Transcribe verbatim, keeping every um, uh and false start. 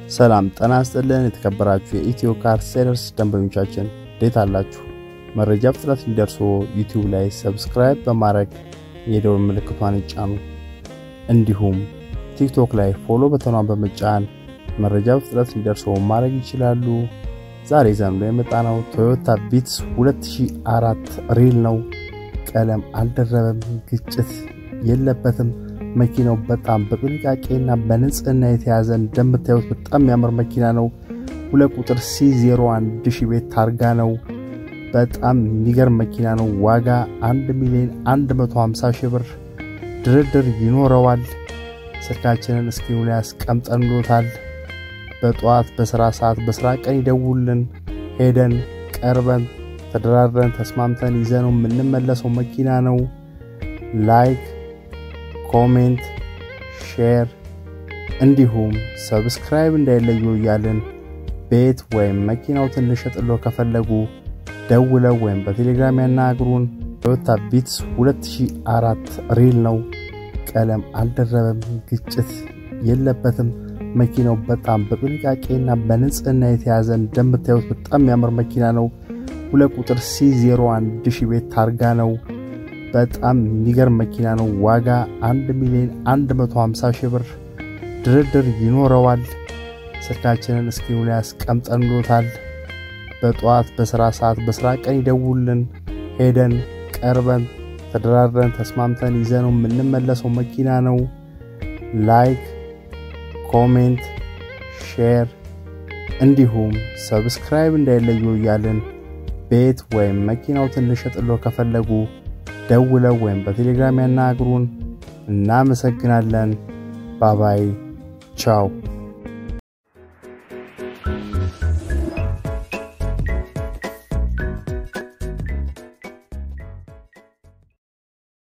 ሰላም ጤና ይስጥልን የተከበራችሁ የኢትዮ ካር ሴለርስ ደንበኞቻችን እንዴት አላችሁ? መረጃ ፍጥነት እንዲደርሱ ዩቲዩብ ላይ ሰብስክራይብ በማድረግ የደወል ምልክቷን ይጫኑ። እንዲሁም ቲክቶክ ላይ ፎሎ በተኗን በመጫን መረጃ ፍጥነት እንዲደርሱ ማድረግ ይችላሉ። ዛሬ ዘንዶ የመጣነው ቶዮታ ቪትስ ሁለት ሺህ አራት ሪል ነው። ቀለም አልደረበም፣ ግጭት የለበትም። መኪናው በጣም በጥንቃቄና በንጽህና የተያዘ እንደምታዩት በጣም ያምር መኪና ነው። ሁለት ቁጥር ሲ ዜሮ አንድ ሺህ ቤት ታርጋ ነው። በጣም የሚገርም መኪና ነው። ዋጋ አንድ ሚሊዮን አንድ መቶ ሃምሳ ሺህ ብር ድርድር ይኖረዋል። ስልካችንን ስክሪኑ ላይ አስቀምጠንሎታል። በጧት በስራ ሰዓት በስራ ቀን ይደውሉልን። ሄደን ቀርበን ተደራድረን ተስማምተን ይዘነው የምንመለሰው መኪና ነው። ላይክ ኮሜንት ሼር እንዲሁም ሰብስክራይብ እንዳይለዩ ያለን ቤት ወይም መኪናው ትንሽ ጥሎ ከፈለጉ ደውለው ወይም በቴሌግራም ያናግሩን። ቶዮታ ቪትስ ሁለት ሺህ አራት ሪል ነው። ቀለም አልደረበም፣ ግጭት የለበትም። መኪናው በጣም በጥንቃቄና በንጽህና የተያዘ እንደምታዩት በጣም ያምር መኪና ነው። ሁለት ቁጥር ሲ ዜሮ አንድ ሺህ ቤት ታርጋ ነው። በጣም የሚገርም መኪና ነው። ዋጋ አንድ ሚሊዮን አንድ መቶ ሃምሳ ሺህ ብር ድርድር ይኖረዋል። ስልካችንን ስክሪኑ ላይ አስቀምጠንሎታል። በጧት በስራ ሰዓት በስራ ቀን ይደውሉልን። ሄደን ቀርበን ተደራድረን ተስማምተን ይዘነው የምንመለሰው መኪና ነው። ላይክ ኮሜንት ሼር እንዲሁም ሰብስክራይብ እንዳይለዩ ያለን ቤት ወይም መኪናው ትንሽ ጥሎ ከፈለጉ ደውለው ወይም በቴሌግራም ያናግሩን። እናመሰግናለን። ባባይ ቻው።